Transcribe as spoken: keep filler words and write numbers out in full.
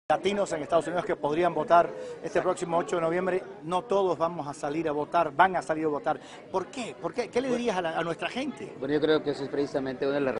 latinos en Estados Unidos que podrían votar este próximo ocho de noviembre, no todos vamos a salir a votar, van a salir a votar. ¿Por qué? ¿Por qué? ¿Qué le dirías a, la, a nuestra gente? Bueno, yo creo que eso es precisamente una de las